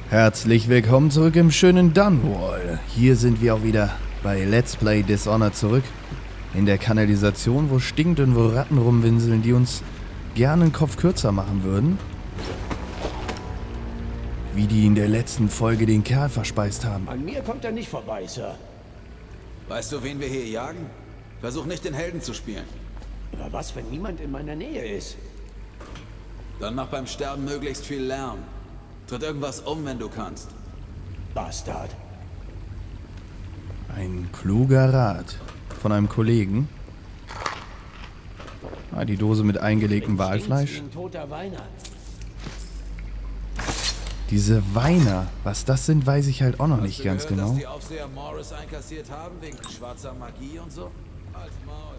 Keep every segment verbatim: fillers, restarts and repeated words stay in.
Herzlich willkommen zurück im schönen Dunwall. Hier sind wir auch wieder bei Let's Play Dishonored zurück. In der Kanalisation, wo stinkt und wo Ratten rumwinseln, die uns gerne den Kopf kürzer machen würden. Wie die in der letzten Folge den Kerl verspeist haben. An mir kommt er nicht vorbei, Sir. Weißt du, wen wir hier jagen? Versuch nicht den Helden zu spielen. Aber was, wenn niemand in meiner Nähe ist? Dann mach beim Sterben möglichst viel Lärm. Tritt irgendwas um, wenn du kannst. Bastard. Ein kluger Rat von einem Kollegen. Ah, die Dose mit eingelegtem Walfleisch. Ein toter Weiner. Diese Weiner, was das sind, weiß ich halt auch noch nicht ganz gehört, genau. dass die Aufseher Morris einkassiert haben wegen schwarzer Magie und so? Als Maul.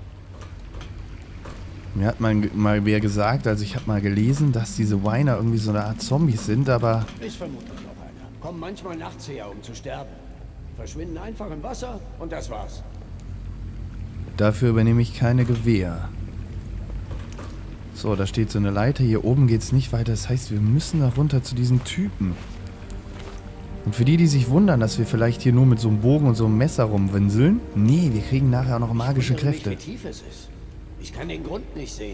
Mir hat mal, mal wer gesagt, also ich habe mal gelesen, dass diese Weiner irgendwie so eine Art Zombies sind, aber... Ist vermutlich auch einer. Kommen manchmal nachts her, um zu sterben. Verschwinden einfach im Wasser und das war's. Dafür übernehme ich keine Gewähr. So, da steht so eine Leiter. Hier oben geht's nicht weiter. Das heißt, wir müssen da runter zu diesen Typen. Und für die, die sich wundern, dass wir vielleicht hier nur mit so einem Bogen und so einem Messer rumwinseln. Nee, wir kriegen nachher auch noch magische Ich wundere mich, Kräfte. wie tief es ist. Ich kann den Grund nicht sehen.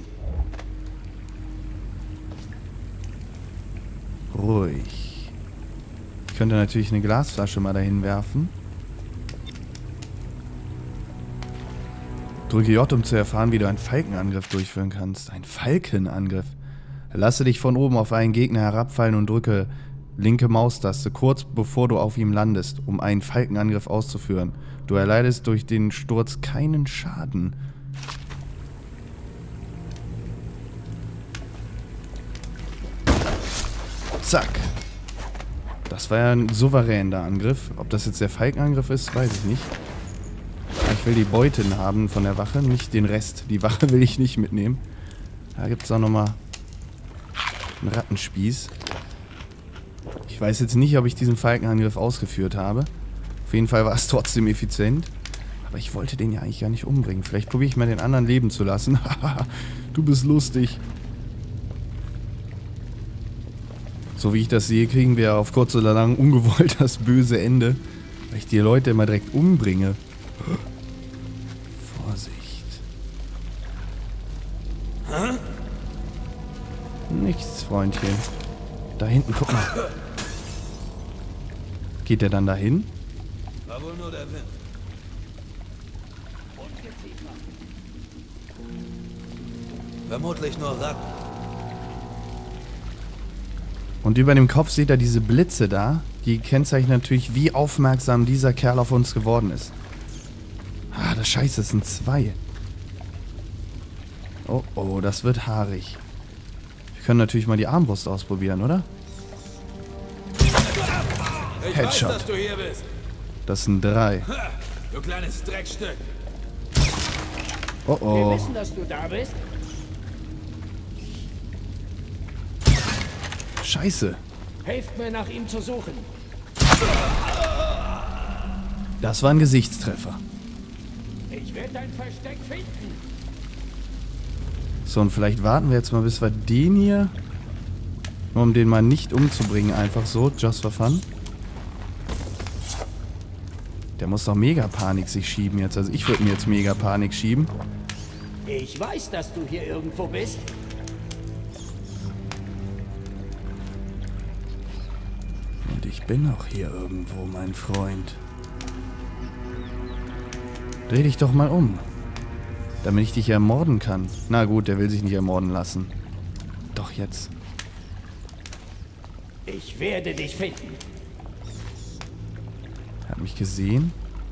Ruhig. Ich könnte natürlich eine Glasflasche mal dahin werfen. Drücke J, um zu erfahren, wie du einen Falkenangriff durchführen kannst. Ein Falkenangriff. Lasse dich von oben auf einen Gegner herabfallen und drücke linke Maustaste, kurz bevor du auf ihm landest, um einen Falkenangriff auszuführen. Du erleidest durch den Sturz keinen Schaden. Zack. Das war ja ein souveräner Angriff. Ob das jetzt der Falkenangriff ist, weiß ich nicht. Ich will die Beuten haben von der Wache, nicht den Rest. Die Wache will ich nicht mitnehmen. Da gibt es auch nochmal einen Rattenspieß. Ich weiß jetzt nicht, ob ich diesen Falkenangriff ausgeführt habe. Auf jeden Fall war es trotzdem effizient. Aber ich wollte den ja eigentlich gar nicht umbringen. Vielleicht probiere ich mal den anderen leben zu lassen. Haha, du bist lustig. So wie ich das sehe, kriegen wir auf kurz oder lang ungewollt das böse Ende. Weil ich die Leute immer direkt umbringe. Vorsicht. Hä? Nichts, Freundchen. Da hinten, guck mal. Geht der dann dahin? War wohl nur der Wind. Vermutlich nur Ratten. Und über dem Kopf seht ihr diese Blitze da. Die kennzeichnen natürlich, wie aufmerksam dieser Kerl auf uns geworden ist. Ah, das Scheiße, es sind zwei. Oh, oh, das wird haarig. Wir können natürlich mal die Armbrust ausprobieren, oder? Ich Headshot. weiß, dass du hier bist. Das sind drei. Ha, du kleines Dreckstück. Oh, Wir oh. wissen, dass du da bist. Scheiße. Helft mir, nach ihm zu suchen. Das war ein Gesichtstreffer. Ich werde dein Versteck finden. So, und vielleicht warten wir jetzt mal, bis wir den hier... Nur um den mal nicht umzubringen, einfach so, just for fun. Der muss doch mega Panik sich schieben jetzt. Also ich würde mir jetzt mega Panik schieben. Ich weiß, dass du hier irgendwo bist. Und ich bin auch hier irgendwo, mein Freund. Dreh dich doch mal um. Damit ich dich ermorden kann. Na gut, der will sich nicht ermorden lassen. Doch jetzt. Ich werde dich finden. Er hat mich gesehen.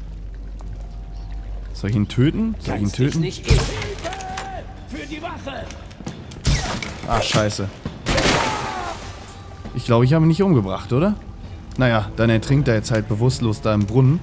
Soll ich ihn töten? Soll ich ihn Kannst dich töten? nicht Hilfe! Für die Wache! Ach, scheiße. Ich glaube, ich habe ihn nicht umgebracht, oder? Naja, dann ertrinkt er jetzt halt bewusstlos da im Brunnen.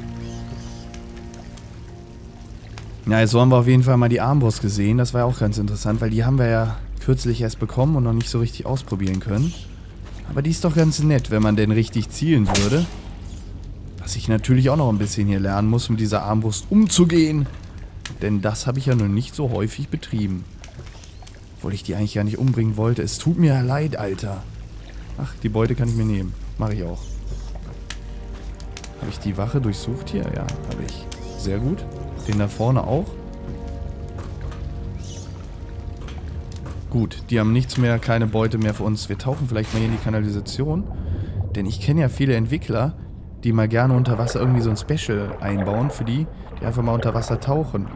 Ja, jetzt haben wir auf jeden Fall mal die Armbrust gesehen. Das war ja auch ganz interessant, weil die haben wir ja kürzlich erst bekommen und noch nicht so richtig ausprobieren können. Aber die ist doch ganz nett, wenn man denn richtig zielen würde. Was ich natürlich auch noch ein bisschen hier lernen muss, mit dieser Armbrust umzugehen. Denn das habe ich ja noch nicht so häufig betrieben. Obwohl ich die eigentlich gar nicht umbringen wollte. Es tut mir ja leid, Alter. Ach, die Beute kann ich mir nehmen. Mache ich auch. Habe ich die Wache durchsucht hier? Ja, habe ich. Sehr gut. Den da vorne auch. Gut, die haben nichts mehr, keine Beute mehr für uns. Wir tauchen vielleicht mal hier in die Kanalisation. Denn ich kenne ja viele Entwickler, die mal gerne unter Wasser irgendwie so ein Special einbauen für die, die einfach mal unter Wasser tauchen.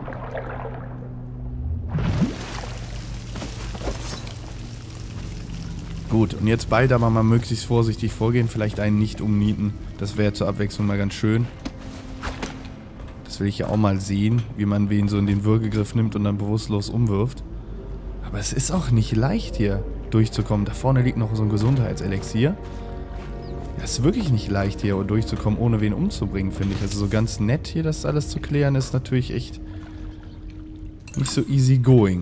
Gut, und jetzt bald aber mal möglichst vorsichtig vorgehen, vielleicht einen nicht umnieten. Das wäre zur Abwechslung mal ganz schön. Das will ich ja auch mal sehen, wie man wen so in den Würgegriff nimmt und dann bewusstlos umwirft. Aber es ist auch nicht leicht hier durchzukommen. Da vorne liegt noch so ein Gesundheitselixier. Ja, es ist wirklich nicht leicht hier durchzukommen, ohne wen umzubringen, finde ich. Also so ganz nett hier das alles zu klären, ist natürlich echt nicht so easy going.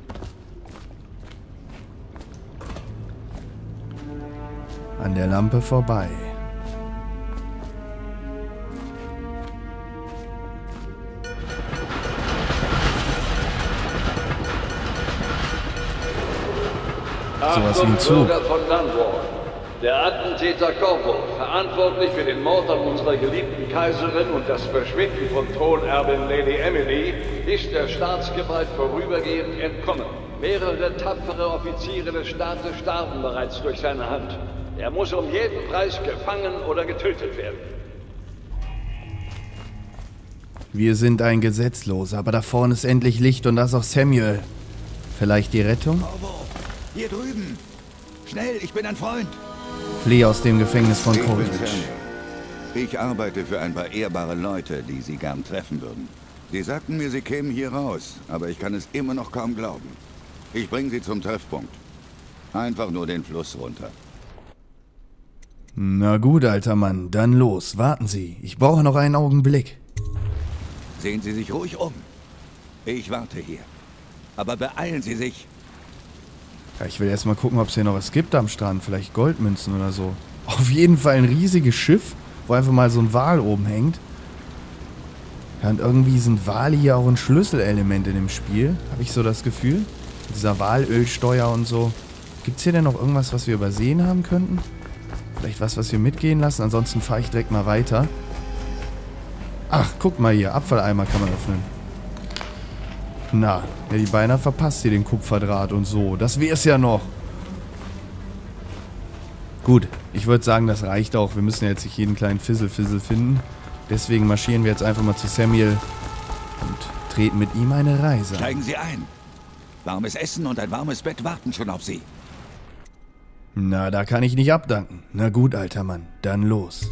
An der Lampe vorbei. Sowas wie ein Zug. Bürger von Dunwall. Der Attentäter Corvo, verantwortlich für den Mord an unserer geliebten Kaiserin und das Verschwinden von Thronerbin Lady Emily, ist der Staatsgewalt vorübergehend entkommen. Mehrere tapfere Offiziere des Staates starben bereits durch seine Hand. Er muss um jeden Preis gefangen oder getötet werden. Wir sind ein Gesetzloser, aber da vorne ist endlich Licht und da ist auch Samuel. Vielleicht die Rettung? Corvo, hier drüben. Schnell, ich bin ein Freund. Flieh aus dem Gefängnis von Coldridge. Ich arbeite für ein paar ehrbare Leute, die Sie gern treffen würden. Sie sagten mir, Sie kämen hier raus, aber ich kann es immer noch kaum glauben. Ich bringe Sie zum Treffpunkt. Einfach nur den Fluss runter. Na gut, alter Mann, dann los. Warten Sie, ich brauche noch einen Augenblick. Sehen Sie sich ruhig um. Ich warte hier. Aber beeilen Sie sich. Ja, ich will erst mal gucken, ob es hier noch was gibt am Strand. Vielleicht Goldmünzen oder so. Auf jeden Fall ein riesiges Schiff, wo einfach mal so ein Wal oben hängt. Ja, und irgendwie sind Wale hier auch ein Schlüsselelement in dem Spiel. Habe ich so das Gefühl. Mit dieser Walölsteuer und so. Gibt es hier denn noch irgendwas, was wir übersehen haben könnten? Vielleicht was, was wir mitgehen lassen. Ansonsten fahre ich direkt mal weiter. Ach, guck mal hier. Abfalleimer kann man öffnen. Na, ja, die beinahe verpasst hier den Kupferdraht und so. Das wär's ja noch. Gut, ich würde sagen, das reicht auch. Wir müssen ja jetzt nicht jeden kleinen Fissel-Fissel finden. Deswegen marschieren wir jetzt einfach mal zu Samuel und treten mit ihm eine Reise an. Steigen Sie ein. Warmes Essen und ein warmes Bett warten schon auf Sie. Na, da kann ich nicht abdanken. Na gut, alter Mann, dann los.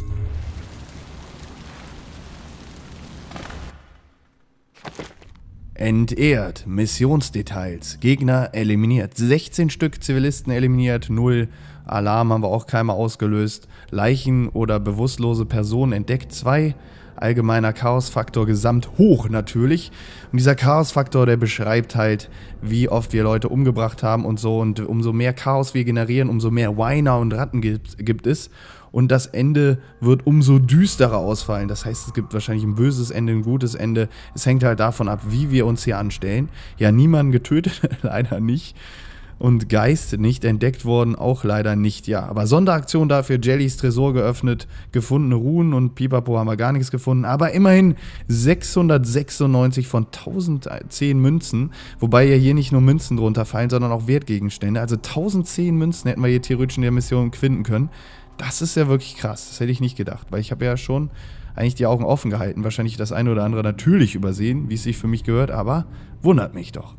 Entehrt. Missionsdetails. Gegner eliminiert. sechzehn Stück Zivilisten eliminiert. null Alarm haben wir auch keinmal ausgelöst. Leichen oder bewusstlose Personen entdeckt. zwei Allgemeiner Chaosfaktor gesamt hoch natürlich. Und dieser Chaosfaktor, der beschreibt halt, wie oft wir Leute umgebracht haben und so. Und umso mehr Chaos wir generieren, umso mehr Whiner und Ratten gibt, gibt es. Und das Ende wird umso düsterer ausfallen. Das heißt, es gibt wahrscheinlich ein böses Ende, ein gutes Ende. Es hängt halt davon ab, wie wir uns hier anstellen. Ja, niemanden getötet, leider nicht. Und Geist nicht entdeckt worden, auch leider nicht, ja. Aber Sonderaktion dafür, Jellys Tresor geöffnet, gefundene Runen und Pipapo haben wir gar nichts gefunden. Aber immerhin sechshundertsechsundneunzig von tausendzehn Münzen, wobei ja hier nicht nur Münzen drunter fallen, sondern auch Wertgegenstände. Also tausendzehn Münzen hätten wir hier theoretisch in der Mission finden können. Das ist ja wirklich krass, das hätte ich nicht gedacht, weil ich habe ja schon eigentlich die Augen offen gehalten. Wahrscheinlich das eine oder andere natürlich übersehen, wie es sich für mich gehört, aber wundert mich doch.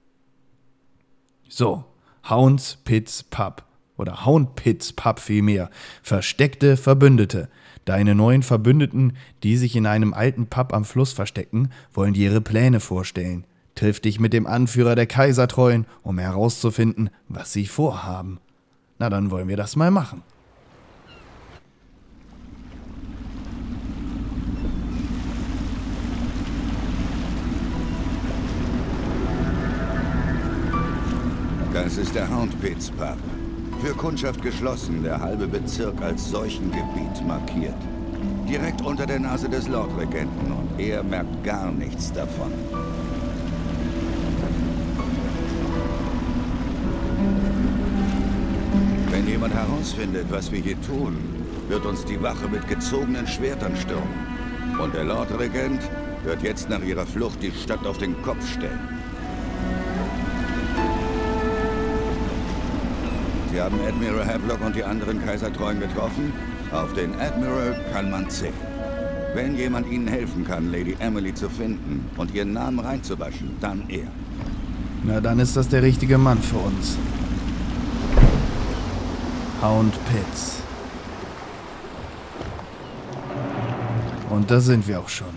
So. Hounds Pits Pub. Oder Hound Pits Pub vielmehr. Versteckte Verbündete. Deine neuen Verbündeten, die sich in einem alten Pub am Fluss verstecken, wollen dir ihre Pläne vorstellen. Triff dich mit dem Anführer der Kaisertreuen, um herauszufinden, was sie vorhaben. Na, dann wollen wir das mal machen. Das ist der Hound Pits Pub. Für Kundschaft geschlossen, der halbe Bezirk als Seuchengebiet markiert. Direkt unter der Nase des Lordregenten und er merkt gar nichts davon. Wenn jemand herausfindet, was wir hier tun, wird uns die Wache mit gezogenen Schwertern stürmen. Und der Lord-Regent wird jetzt nach ihrer Flucht die Stadt auf den Kopf stellen. Sie haben Admiral Havelock und die anderen Kaisertreuen getroffen. Auf den Admiral kann man zählen. Wenn jemand Ihnen helfen kann, Lady Emily zu finden und Ihren Namen reinzuwaschen, dann er. Na, dann ist das der richtige Mann für uns. Hound Pitts. Und da sind wir auch schon.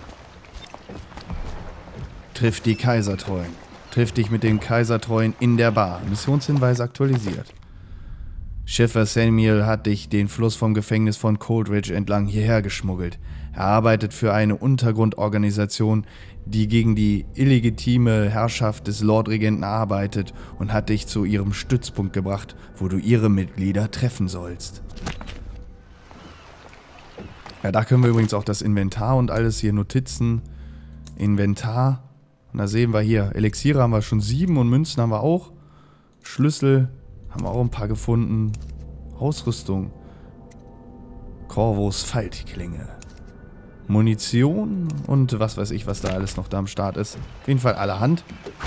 Triff die Kaisertreuen. Triff dich mit den Kaisertreuen in der Bar. Missionshinweis aktualisiert. Schiffer Samuel hat dich den Fluss vom Gefängnis von Coldridge entlang hierher geschmuggelt. Er arbeitet für eine Untergrundorganisation, die gegen die illegitime Herrschaft des Lordregenten arbeitet und hat dich zu ihrem Stützpunkt gebracht, wo du ihre Mitglieder treffen sollst. Ja, da können wir übrigens auch das Inventar und alles hier, Notizen, Inventar. Und da sehen wir hier, Elixiere haben wir schon sieben und Münzen haben wir auch. Schlüssel haben wir auch ein paar gefunden. Ausrüstung. Corvos Faltklinge. Munition und was weiß ich, was da alles noch da am Start ist. Auf jeden Fall allerhand.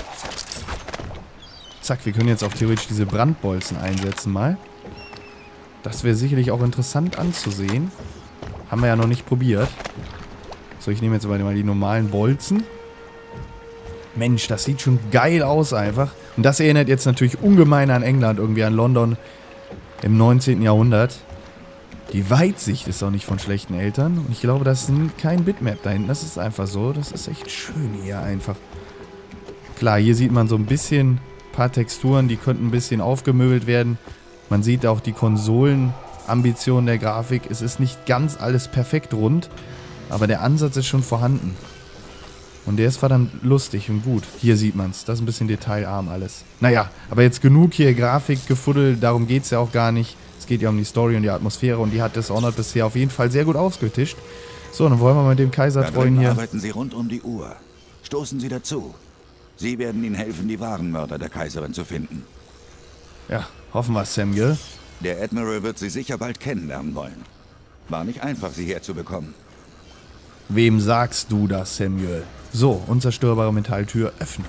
Zack, wir können jetzt auch theoretisch diese Brandbolzen einsetzen mal. Das wäre sicherlich auch interessant anzusehen. Haben wir ja noch nicht probiert. So, ich nehme jetzt aber mal die normalen Bolzen. Mensch, das sieht schon geil aus einfach. Und das erinnert jetzt natürlich ungemein an England, irgendwie an London im neunzehnten Jahrhundert. Die Weitsicht ist auch nicht von schlechten Eltern. Und ich glaube, das ist kein Bitmap da hinten. Das ist einfach so. Das ist echt schön hier einfach. Klar, hier sieht man so ein bisschen, ein paar Texturen, die könnten ein bisschen aufgemöbelt werden. Man sieht auch die Konsolenambitionen der Grafik. Es ist nicht ganz alles perfekt rund, aber der Ansatz ist schon vorhanden. Und der ist verdammt lustig und gut. Hier sieht man es. Das ist ein bisschen detailarm alles. Naja, aber jetzt genug hier Grafikgefuddel. Darum geht es ja auch gar nicht. Es geht ja um die Story und die Atmosphäre. Und die hat Dishonored bisher auf jeden Fall sehr gut ausgetischt. So, dann wollen wir mit dem Kaisertreuen hier... arbeiten Sie rund um die Uhr. Stoßen Sie dazu. Sie werden Ihnen helfen, die wahren Mörder der Kaiserin zu finden. Ja, hoffen wir, Samuel. Der Admiral wird Sie sicher bald kennenlernen wollen. War nicht einfach, Sie herzubekommen. Wem sagst du das, Samuel? So, unzerstörbare Metalltür öffnen.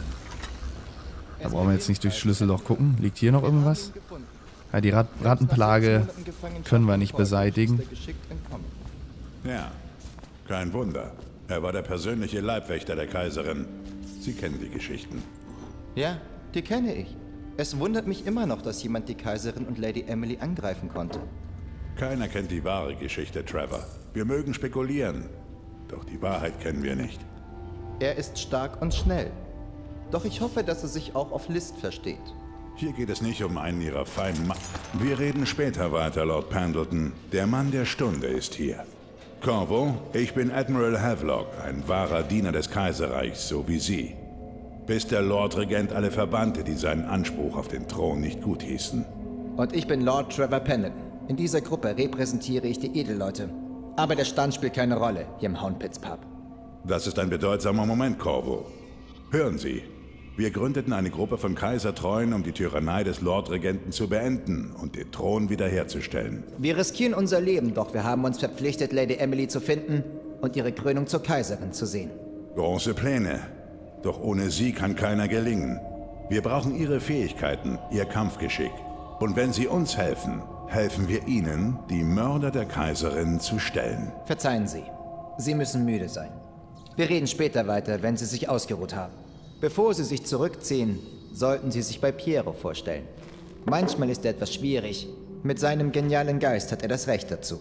Da brauchen wir jetzt nicht durchs Schlüsselloch gucken. Liegt hier noch irgendwas? Ja, die Rat Rattenplage können wir nicht beseitigen. Ja, kein Wunder. Er war der persönliche Leibwächter der Kaiserin. Sie kennen die Geschichten. Ja, die kenne ich. Es wundert mich immer noch, dass jemand die Kaiserin und Lady Emily angreifen konnte. Keiner kennt die wahre Geschichte, Trevor. Wir mögen spekulieren, doch die Wahrheit kennen wir nicht. Er ist stark und schnell. Doch ich hoffe, dass er sich auch auf List versteht. Hier geht es nicht um einen ihrer feinen Ma... Wir reden später weiter, Lord Pendleton. Der Mann der Stunde ist hier. Corvo, ich bin Admiral Havelock, ein wahrer Diener des Kaiserreichs, so wie Sie. Bis der Lord-Regent alle verbannte, die seinen Anspruch auf den Thron nicht gut hießen. Und ich bin Lord Trevor Pendleton. In dieser Gruppe repräsentiere ich die Edelleute. Aber der Stand spielt keine Rolle hier im Hound Pitts Pub. Das ist ein bedeutsamer Moment, Corvo. Hören Sie, wir gründeten eine Gruppe von Kaisertreuen, um die Tyrannei des Lordregenten zu beenden und den Thron wiederherzustellen. Wir riskieren unser Leben, doch wir haben uns verpflichtet, Lady Emily zu finden und ihre Krönung zur Kaiserin zu sehen. Große Pläne. Doch ohne sie kann keiner gelingen. Wir brauchen ihre Fähigkeiten, ihr Kampfgeschick. Und wenn sie uns helfen, helfen wir ihnen, die Mörder der Kaiserin zu stellen. Verzeihen Sie, Sie müssen müde sein. Wir reden später weiter, wenn Sie sich ausgeruht haben. Bevor Sie sich zurückziehen, sollten Sie sich bei Piero vorstellen. Manchmal ist er etwas schwierig. Mit seinem genialen Geist hat er das Recht dazu.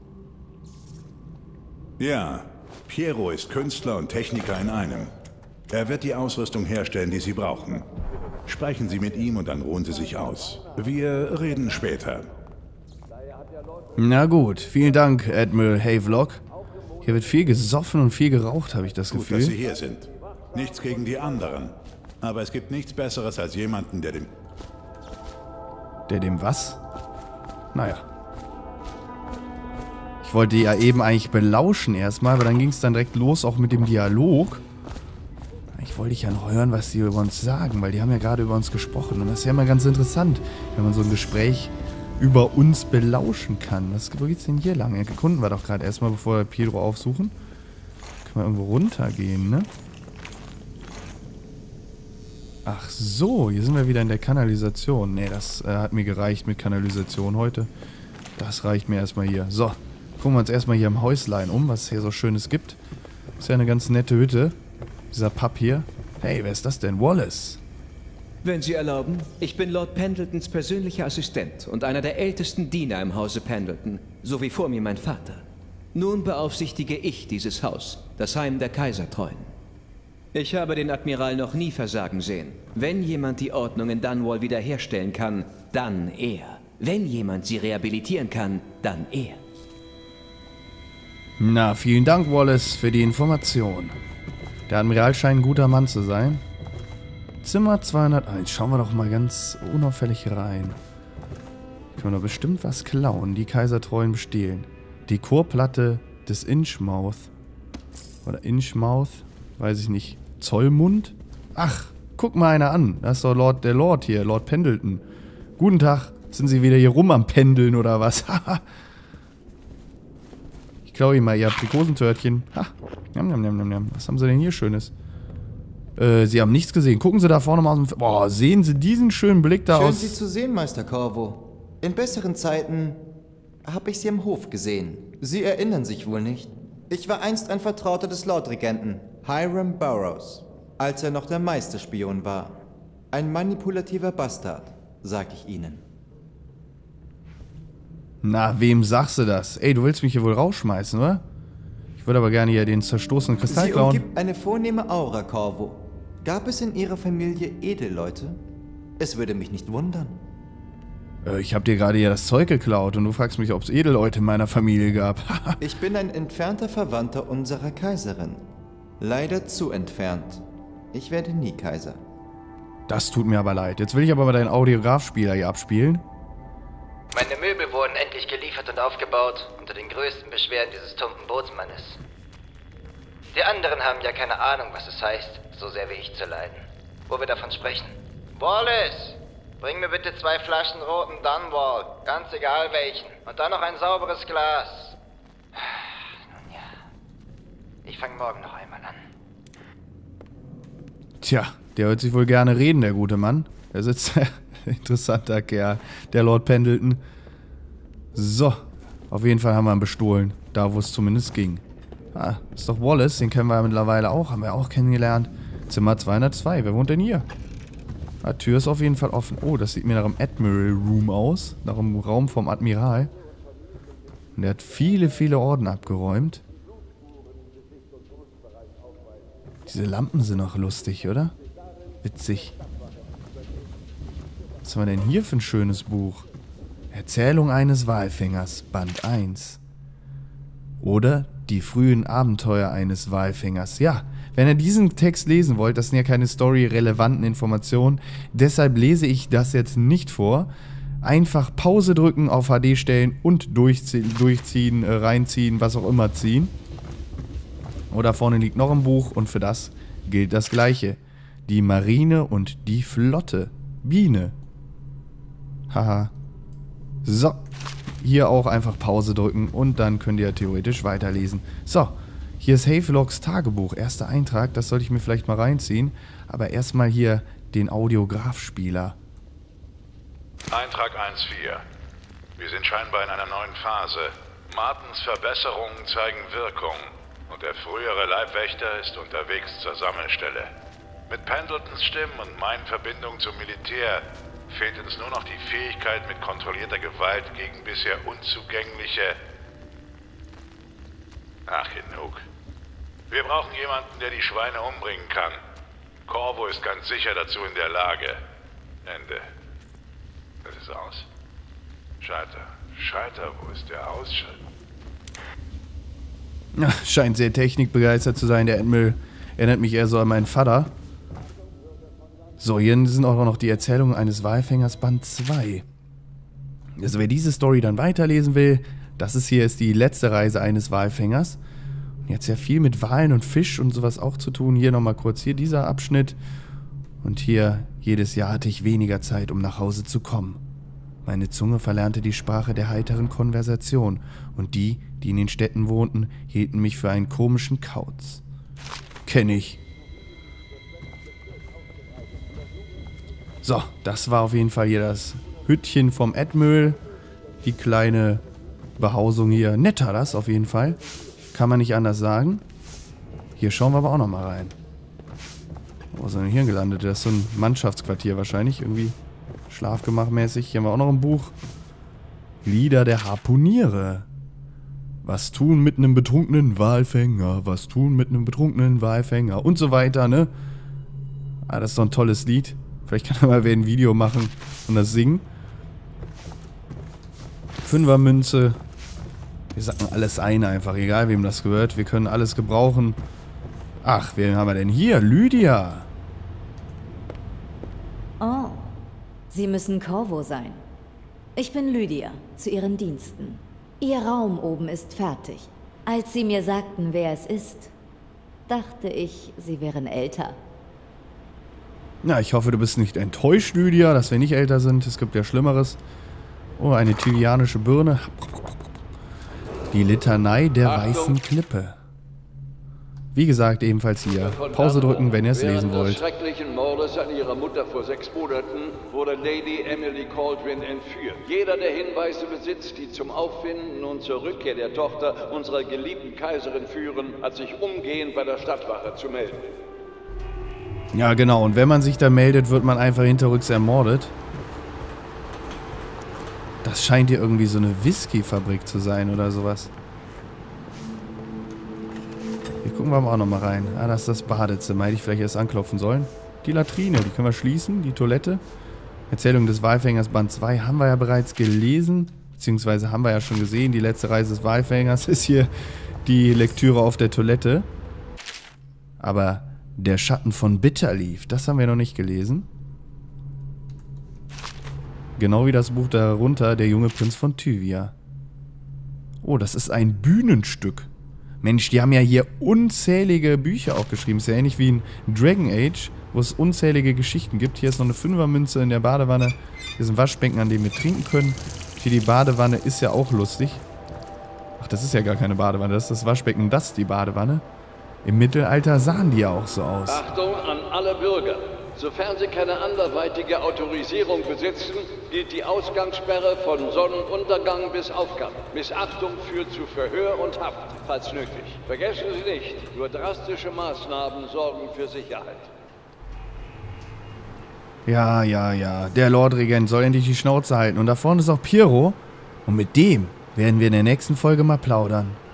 Ja, Piero ist Künstler und Techniker in einem. Er wird die Ausrüstung herstellen, die Sie brauchen. Sprechen Sie mit ihm und dann ruhen Sie sich aus. Wir reden später. Na gut, vielen Dank, Admiral Havelock. Hier wird viel gesoffen und viel geraucht, habe ich das Gut, Gefühl. dass Sie hier sind. Nichts gegen die anderen. Aber es gibt nichts Besseres als jemanden, der dem... Der dem was? Naja. Ich wollte die ja eben eigentlich belauschen erstmal, aber dann ging es dann direkt los, auch mit dem Dialog. Ich wollte ja noch hören, was die über uns sagen, weil die haben ja gerade über uns gesprochen. Und das ist ja immer ganz interessant, wenn man so ein Gespräch über uns belauschen kann. Was, wo geht's denn hier lang? Ja, erkunden wir doch gerade erstmal, bevor wir Pedro aufsuchen. Können wir irgendwo runtergehen, ne? Ach so, hier sind wir wieder in der Kanalisation. Ne, das äh, hat mir gereicht mit Kanalisation heute. Das reicht mir erstmal hier. So, gucken wir uns erstmal hier im Häuslein um, was es hier so Schönes gibt. Ist ja eine ganz nette Hütte. Dieser Pub hier. Hey, wer ist das denn? Wallace. Wenn Sie erlauben, ich bin Lord Pendletons persönlicher Assistent und einer der ältesten Diener im Hause Pendleton, so wie vor mir mein Vater. Nun beaufsichtige ich dieses Haus, das Heim der Kaisertreuen. Ich habe den Admiral noch nie versagen sehen. Wenn jemand die Ordnung in Dunwall wiederherstellen kann, dann er. Wenn jemand sie rehabilitieren kann, dann er. Na, vielen Dank, Wallace, für die Information. Der Admiral scheint ein guter Mann zu sein. Zimmer zweihunderteins. Schauen wir doch mal ganz unauffällig rein. Können wir doch bestimmt was klauen. Die Kaisertreuen bestehlen. Die Chorplatte des Inchmouth. Oder Inchmouth. Weiß ich nicht. Zollmund? Ach, guck mal einer an. Das ist doch Lord, der Lord hier, Lord Pendleton. Guten Tag. Sind Sie wieder hier rum am Pendeln oder was? Haha. Ich klaue Ihnen mal Ihr Aprikosentörtchen. Ha. Njam, njam, njam, njam. Was haben Sie denn hier Schönes? Äh, Sie haben nichts gesehen. Gucken Sie da vorne mal aus dem... Boah, sehen Sie diesen schönen Blick da Schön, aus... Sie zu sehen, Meister Corvo. In besseren Zeiten habe ich Sie im Hof gesehen. Sie erinnern sich wohl nicht. Ich war einst ein Vertrauter des Lordregenten, Hiram Burroughs, als er noch der Meisterspion war. Ein manipulativer Bastard, sag ich Ihnen. Na, wem sagst du das? Ey, du willst mich hier wohl rausschmeißen, oder? Ich würde aber gerne hier den zerstoßenen Kristall Sie klauen. umgibt eine vornehme Aura, Corvo. Gab es in Ihrer Familie Edelleute? Es würde mich nicht wundern. Äh, ich habe dir gerade hier das Zeug geklaut und du fragst mich, ob es Edelleute in meiner Familie gab. Ich bin ein entfernter Verwandter unserer Kaiserin. Leider zu entfernt. Ich werde nie Kaiser. Das tut mir aber leid. Jetzt will ich aber mal deinen Audiografspieler hier abspielen. Meine Möbel wurden endlich geliefert und aufgebaut, unter den größten Beschwerden dieses tumpen Bootsmannes. Die anderen haben ja keine Ahnung, was es heißt, so sehr wie ich zu leiden. Wo wir davon sprechen. Wallace! Bring mir bitte zwei Flaschen roten Dunwall, ganz egal welchen. Und dann noch ein sauberes Glas. Nun ja. Ich fange morgen noch einmal an. Tja, der hört sich wohl gerne reden, der gute Mann. Der sitzt... Interessanter Kerl, der Lord Pendleton. So, auf jeden Fall haben wir ihn bestohlen. Da, wo es zumindest ging. Ah, ist doch Wallace, den kennen wir ja mittlerweile auch. Haben wir auch kennengelernt. Zimmer zweihundertzwei, wer wohnt denn hier? Ah, Tür ist auf jeden Fall offen. Oh, das sieht mir nach einem Admiral Room aus. Nach einem Raum vom Admiral. Und der hat viele, viele Orden abgeräumt. Diese Lampen sind noch lustig, oder? Witzig. Was haben wir denn hier für ein schönes Buch? Erzählung eines Walfängers, Band eins. Oder die frühen Abenteuer eines Walfängers. Ja, wenn ihr diesen Text lesen wollt, das sind ja keine story-relevanten Informationen, deshalb lese ich das jetzt nicht vor. Einfach Pause drücken, auf H D stellen und durchziehen, durchziehen äh, reinziehen, was auch immer ziehen. Oder vorne liegt noch ein Buch und für das gilt das Gleiche. Die Marine und die Flotte. Biene. Haha. So. Hier auch einfach Pause drücken und dann könnt ihr theoretisch weiterlesen. So. Hier ist Havelocks Tagebuch. Erster Eintrag. Das sollte ich mir vielleicht mal reinziehen. Aber erstmal hier den Audiografspieler. Eintrag eins vier. Wir sind scheinbar in einer neuen Phase. Martens Verbesserungen zeigen Wirkung. Und der frühere Leibwächter ist unterwegs zur Sammelstelle. Mit Pendletons Stimmen und meinen Verbindungen zum Militär fehlt uns nur noch die Fähigkeit, mit kontrollierter Gewalt gegen bisher unzugängliche... Ach, genug. Wir brauchen jemanden, der die Schweine umbringen kann. Corvo ist ganz sicher dazu in der Lage. Ende. Das ist aus. Scheiter. Scheiter, wo ist der Ausschalt? Ja, scheint sehr technikbegeistert zu sein, der Admiral. Erinnert mich eher so an meinen Vater. So, hier sind auch noch die Erzählungen eines Walfängers, Band zwei. Also wer diese Story dann weiterlesen will, das ist hier ist die letzte Reise eines Walfängers. Und jetzt ja viel mit Walen und Fisch und sowas auch zu tun. Hier nochmal kurz hier dieser Abschnitt. Und hier, jedes Jahr hatte ich weniger Zeit, um nach Hause zu kommen. Meine Zunge verlernte die Sprache der heiteren Konversation, und die, die in den Städten wohnten, hielten mich für einen komischen Kauz. Kenn ich. So, das war auf jeden Fall hier das Hüttchen vom Admiral. Die kleine Behausung hier. Netter das auf jeden Fall. Kann man nicht anders sagen. Hier schauen wir aber auch noch mal rein. Wo sind wir denn hier gelandet? Das ist so ein Mannschaftsquartier wahrscheinlich. Irgendwie schlafgemachmäßig. Hier haben wir auch noch ein Buch. Lieder der Harpuniere. Was tun mit einem betrunkenen Walfänger? Was tun mit einem betrunkenen Walfänger? Und so weiter, ne? Ah, das ist doch ein tolles Lied. Vielleicht kann er mal wer ein Video machen und das singen. Fünfermünze. Wir sacken alles ein einfach, egal wem das gehört. Wir können alles gebrauchen. Ach, wen haben wir denn hier? Lydia. Oh, Sie müssen Corvo sein. Ich bin Lydia, zu Ihren Diensten. Ihr Raum oben ist fertig. Als Sie mir sagten, wer es ist, dachte ich, Sie wären älter. Na, ich hoffe, du bist nicht enttäuscht, Lydia, dass wir nicht älter sind. Es gibt ja Schlimmeres. Oh, eine tyrianische Birne. Die Litanei der Achtung. weißen Klippe. Wie gesagt, ebenfalls hier. Pause drücken, wenn ihr es lesen wollt. Während des schrecklichen Mordes an ihrer Mutter vor sechs Monaten wurde Lady Emily Cauldron entführt. Jeder, der Hinweise besitzt, die zum Auffinden und zur Rückkehr der Tochter unserer geliebten Kaiserin führen, hat sich umgehend bei der Stadtwache zu melden. Ja, genau. Und wenn man sich da meldet, wird man einfach hinterrücks ermordet. Das scheint hier irgendwie so eine Whisky-Fabrik zu sein oder sowas. Hier gucken wir aber auch nochmal rein. Ah, das ist das Badezimmer. Hätte ich vielleicht erst anklopfen sollen. Die Latrine, die können wir schließen. Die Toilette. Erzählung des Walfängers Band zwei haben wir ja bereits gelesen. Beziehungsweise haben wir ja schon gesehen. Die letzte Reise des Walfängers ist hier die Lektüre auf der Toilette. Aber der Schatten von Bitterleaf, das haben wir noch nicht gelesen. Genau wie das Buch darunter, Der junge Prinz von Tyvia. Oh, das ist ein Bühnenstück. Mensch, die haben ja hier unzählige Bücher auch geschrieben. Ist ja ähnlich wie in Dragon Age, wo es unzählige Geschichten gibt. Hier ist noch eine Fünfermünze in der Badewanne. Hier ist ein Waschbecken, an dem wir trinken können. Hier die Badewanne ist ja auch lustig. Ach, das ist ja gar keine Badewanne. Das ist das Waschbecken, das ist die Badewanne. Im Mittelalter sahen die ja auch so aus. Achtung an alle Bürger! Sofern Sie keine anderweitige Autorisierung besitzen, gilt die Ausgangssperre von Sonnenuntergang bis Aufgang. Missachtung führt zu Verhör und Haft, falls nötig. Vergessen Sie nicht, nur drastische Maßnahmen sorgen für Sicherheit. Ja, ja, ja. Der Lordregent soll endlich die Schnauze halten. Und da vorne ist auch Piero. Und mit dem werden wir in der nächsten Folge mal plaudern.